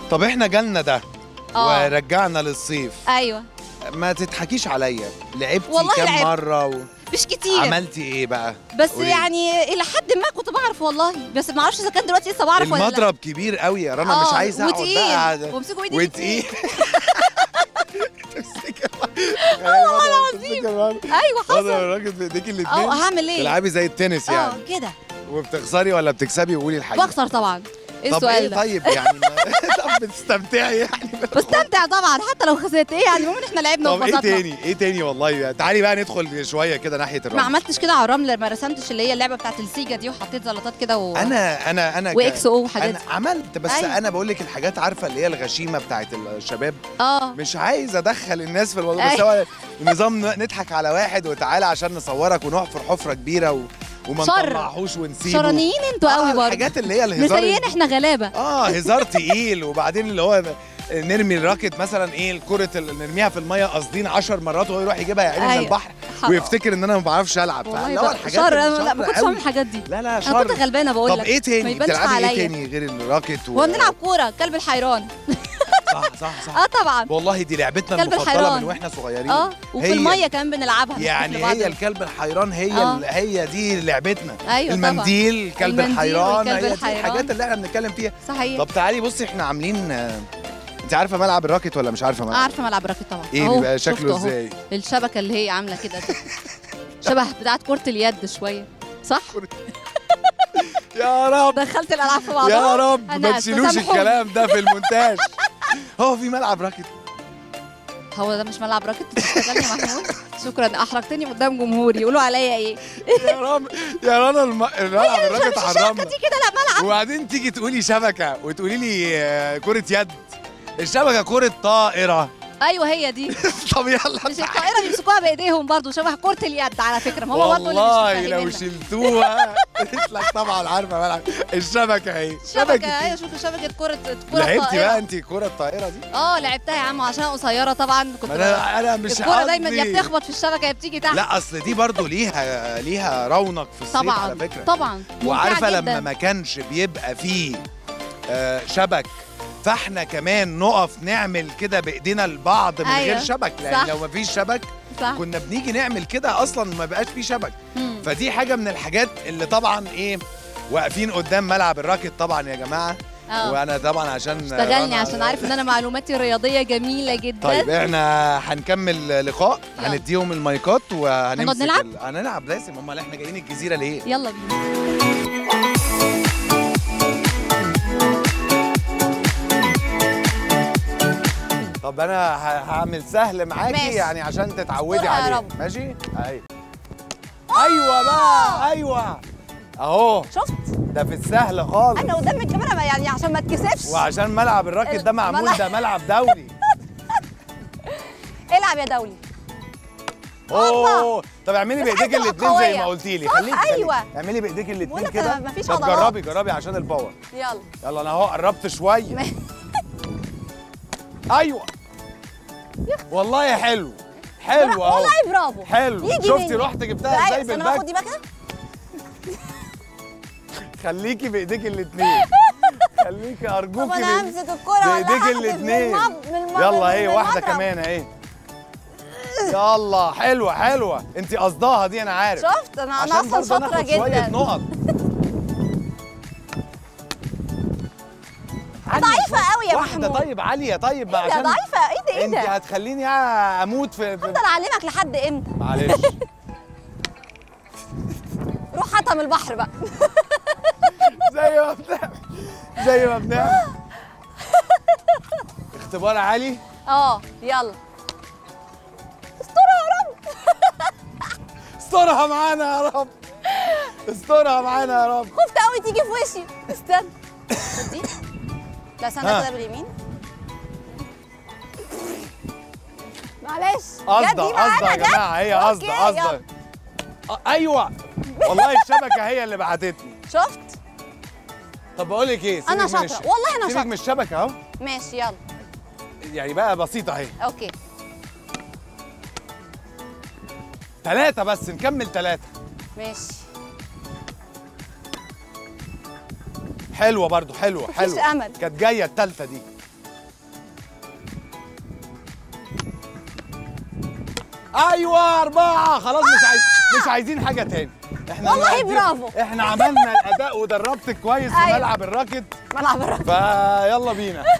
طب احنا جالنا ده ورجعنا للصيف. ايوه ما تضحكيش عليا، لعبتي والله كام لعبت. مرة مش كتير. عملتي ايه بقى؟ بس قولي. يعني الى حد ما كنت بعرف والله، بس ما اعرفش اذا كان دلوقتي لسه بعرف ولا لا. المضرب كبير قوي يا رنا، مش عايزه اقعد بقى وامسكوا ايدي وتقيل. والله العظيم. ايوه حصل. الراجل بايديكي الاثنين. هعمل ايه؟ تلعبي زي التنس يعني. كده. وبتخسري ولا بتكسبي؟ وقولي الحقيقه. بخسر طبعا. ايه طب السؤال ايه ده؟ طيب يعني طب بتستمتعي يعني؟ بستمتع طبعا حتى لو خسرت. ايه يعني، المهم ان احنا لعبنا طب ايه وانبسطنا. تاني؟ ايه تاني والله؟ تعالي بقى ندخل شويه كده ناحيه الرمل. ما عملتش كده على الرمل، ما رسمتش اللي هي اللعبه بتاعت السيجا دي وحطيت زلطات كده انا واكس او وحاجات. انا عملت بس أيوة. انا بقول لك الحاجات، عارفه اللي هي الغشيمه بتاعت الشباب. مش عايز ادخل الناس في الموضوع، بس هو نظام نضحك على واحد وتعالى عشان نصورك ونحفر حفره كبيره وما نطلعهوش ونسيبه. شرانيين انتوا قوي برضه. الحاجات اللي هي الهزار مش زينا احنا غلابه. هزار تقيل. وبعدين اللي هو نرمي الراكت مثلا، ايه الكرة اللي نرميها في الميه قاصدين 10 مرات وهو يروح يجيبها يا عيني من البحر ويفتكر ان انا ما بعرفش العب. والله بقى شر. لا ما كنتش بعمل الحاجات دي. لا شر. انا كنت غلبانه بقول لك. طب ايه تاني؟ بتلعبي ايه تاني غير الراكت؟ وبنلعب كوره، كلب الحيران. صح طبعا والله دي لعبتنا المفضله من واحنا صغيرين. وفي الميه كمان بنلعبها يعني. هي الكلب الحيران هي دي لعبتنا. أيوة المنديل، كلب الحيران، هي دي الحيران. الحاجات اللي احنا بنتكلم فيها. صحيح. طب تعالي بصي، احنا عاملين، انت عارفه ملعب الراكت ولا مش عارفه ملعب؟ عارفه ملعب الراكت طبعا. ايه بيبقى شكله ازاي؟ الشبكه اللي هي عامله كده شبه بتاعت كره اليد شويه، صح؟ يا رب دخلت الالعاب في بعضها. يا رب ما تشيلوش الكلام ده في المونتاج. هو في ملعب راكت؟ هو ده مش ملعب راكت؟ تشتغلني يا محمود. شكرا، احرجتني قدام جمهوري يقولوا عليا ايه. يا رنا الملعب الراكت حرمنا. دي كده لا ملعب. وبعدين تيجي تقولي شبكه وتقولي لي كره يد. الشبكه كره طائره. ايوه هي دي. طب يلا. مش الطائره بيمسكوها بايديهم برضو شبه كره اليد على فكره، ما هو برضو اللي والله لو شلتوها قلت لك طبعا عارفه ملعب الشبكه اهي. شبكه شبكه كره لعبتي بقى انت كره الطائره دي؟ لعبتها يا عم عشان قصيره طبعا. كنت انا مش الكوره دايما يا بتخبط في الشبكه يا بتيجي تحت. لا اصل دي برضو ليها رونق في الصيف طبعا على فكره. طبعا. وعارفه لما ما كانش بيبقى فيه شبك، فاحنا كمان نقف نعمل كده بايدينا لبعض من غير شبك، لان لو ما فيش شبك كنا بنيجي نعمل كده اصلا ما بقاش فيه شبك. فدي حاجه من الحاجات اللي طبعا ايه واقفين قدام ملعب الراكت طبعا يا جماعه. وانا طبعا عشان اشتغلني عشان عارف ان انا معلوماتي الرياضيه جميله جدا. طيب احنا هنكمل لقاء، هنديهم المايكات وهنمسك هنلعب لازم. امال احنا جايين الجزيره ليه؟ يلا بينا. طب انا هعمل سهل معاكي يعني عشان تتعودي عليه. ماشي؟ ايوه بقى ايوه اهو. شفت؟ ده في السهل خالص. انا قدام الكاميرا يعني عشان ما تكسفش. وعشان ملعب الراكت ده معمول ده ملعب دولي. العب يا دولي. اوه طب اعملي بايديك الاثنين زي ما قلتي لي. خليكي ايوه اعملي بايديك الاثنين كده. مفيش طب جربي عشان الباور. يلا انا اهو قربت شويه. ايوه والله حلو اهو. والله برافو. حلو. شفتي رحت جبتها ازاي بالباك؟ انا باخد دي بقى كده. خليكي بايديك الاثنين. خليكي ارجوكي. طب انا همسك الكوره بايديك الاثنين. يلا اهي واحده كمان اهي. يلا حلوه انت قصداها دي انا عارف. شفت انا اصلا شاطره جدا. شويه نقط. ضعيفه قوي يا محمود. واحده طيب عاليه طيب عشان ضعيفه. ايه ده انت هتخليني اموت في هفضل اعلمك لحد امتى؟ معلش. روح حطم البحر بقى. زي ما بنعمل اختبار عالي. يلا استرها يا رب. استرها معانا يا رب. استرها معانا يا رب. خفت قوي تيجي في وشي. استنى دي. لا استنى كده باليمين. معلش قصده يا جماعه. هي قصده. ايوه والله الشبكه هي اللي بعتتني. شفت؟ طب بقول لك ايه، انا شاطره والله انا شاطره. سيبك من الشبكه اهو. ماشي يلا. يعني بقى بسيطه اهي. اوكي 3 بس نكمل 3. ماشي حلوه برضو. حلوه مفيش امل. كانت جايه الثالثه دي. ايوه 4 خلاص مش عايزين حاجه تاني. احنا والله برافو. احنا عملنا الاداء ودربتك كويس في ملعب الراكت. ملعب الراكت فيلا بينا.